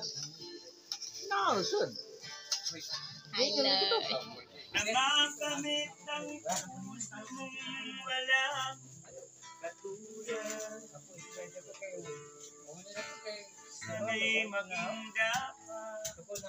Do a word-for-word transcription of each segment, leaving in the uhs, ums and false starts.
No, sud. Hello. Namakamit ng puso mong walang katulad. Sana'y maging dapat.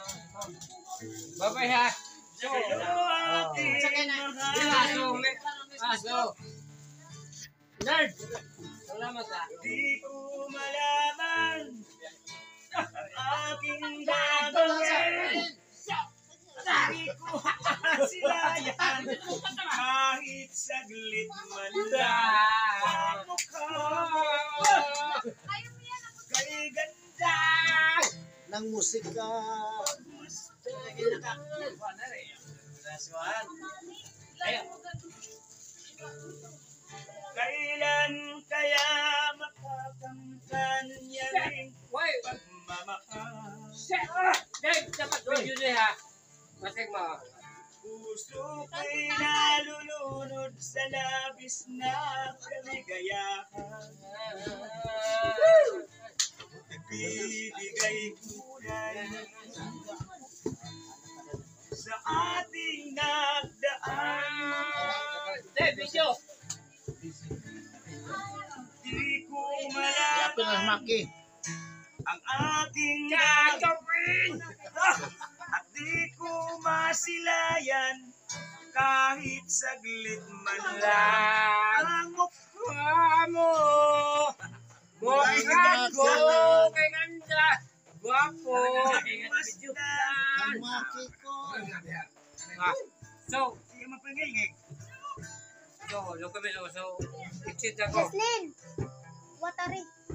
Babay ha. Sa'yo aking mahal. Aso. Nerd. Salamat ha. Di ko malaman ang aking gagawin. Di ko masilayan kahit saglit man lang ang mukha kay ganda Ng musika. Kailan kaya makakamtan niya rin pagmamahal? Dave, dapat video niya ha. Masig mo. Puso ko'y nalulunod sa labis na kaligayahan. Nagbibigay kulay sa ating nagdaan. Dave, video. Di ko Yapin ang malaman maki. ang aking gagawin at di ko masilayan kahit saglit man lang ang mukha mo. Mukha ko kay ganda. Guwapo. Ang maki ko. Ah, So, Sige mapangingig. so, look kami so, so, exit ako. Jocelyn. Watari.